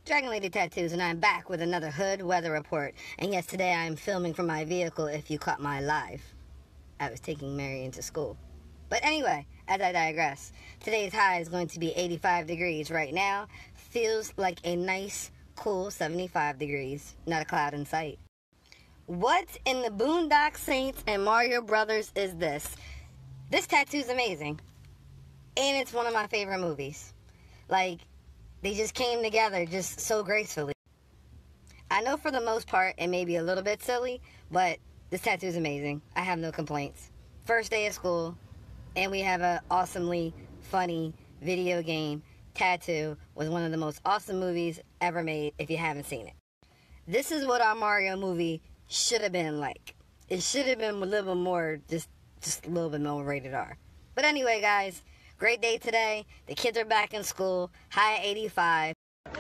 Dragon Lady Tattoos, and I'm back with another Hood weather report. And yes, today I am filming from my vehicle if you caught my live. I was taking Mary into school. But anyway, as I digress, today's high is going to be 85 degrees right now. Feels like a nice, cool 75 degrees. Not a cloud in sight. What in the Boondock Saints and Mario Brothers is this? This tattoo's amazing. And it's one of my favorite movies. Like, they just came together just so gracefully. I know for the most part it may be a little bit silly, but this tattoo is amazing. I have no complaints. First day of school, and we have an awesomely funny video game. Tattoo was one of the most awesome movies ever made if you haven't seen it. This is what our Mario movie should have been like. It should have been a little more, just a little bit more rated R. But anyway, guys, great day today. The kids are back in school. High 85.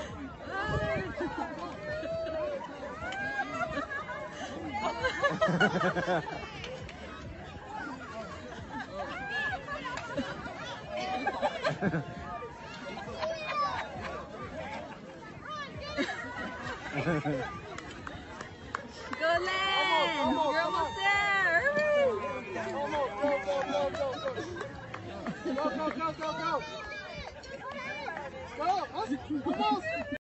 Go, Len! You're almost there! Hurry! Almost, go. Go. Go. Almost.